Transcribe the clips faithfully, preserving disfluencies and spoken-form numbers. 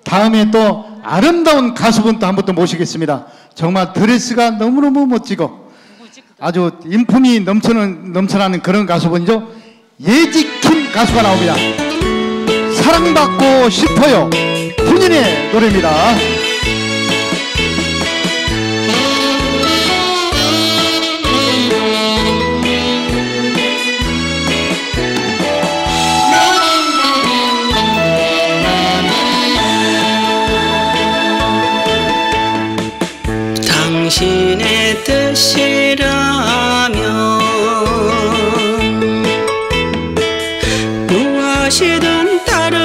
다음에 또 아름다운 가수분 또 한 분 또 모시겠습니다. 정말 드레스가 너무너무 멋지고 아주 인품이 넘치는, 넘쳐나는 그런 가수분이죠. 예지킴 가수가 나옵니다. 사랑받고 싶어요. 본인의 노래입니다. 당신의 뜻이라면 무엇이든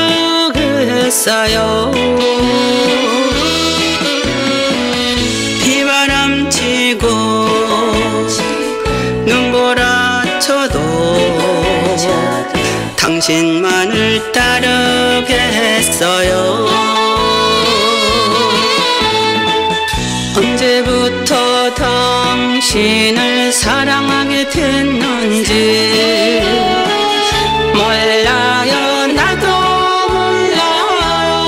따르겠어요. 비바람 치고 눈보라쳐도 당신만을 따르겠어요. 언제부터 당신을 사랑하게 됐는지 몰라요. 나도 몰라요.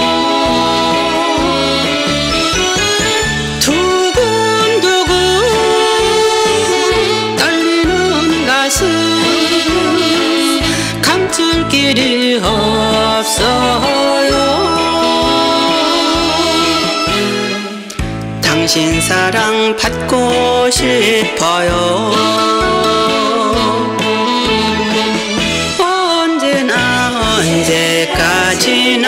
두근두근 떨리는 가슴 감출 길이 없어요. 당신 사랑 받고 싶어요. 언제나 언제까지나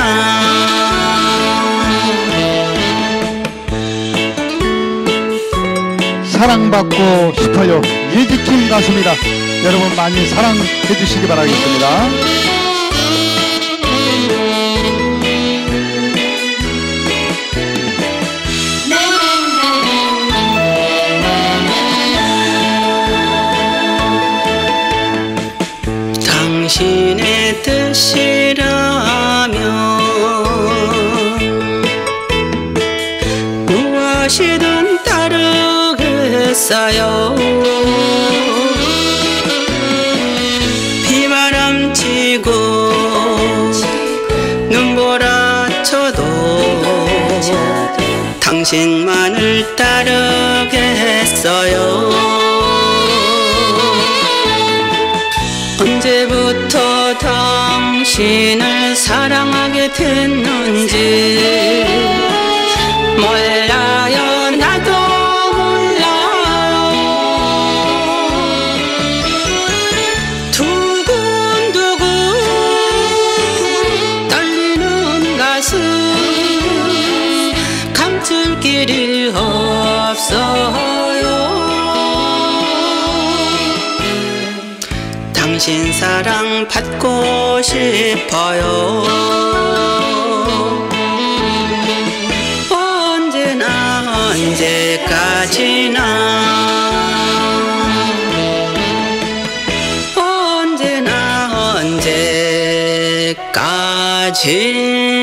사랑받고 싶어요. 예지킴 가수입니다. 여러분 많이 사랑해 주시기 바라겠습니다. 당신의 뜻이라면 무엇이든 따르겠어요. 비바람 치고 눈보라쳐도 당신만을 따르겠어요. 언제부터 당신을 사랑하게 됐는지 몰라요. 나도 몰라요. 두근두근 떨리는 가슴 감출 길이 없어요. 당신 사랑 받고 싶어요. 언제나 언제까지나 언제나 언제까지나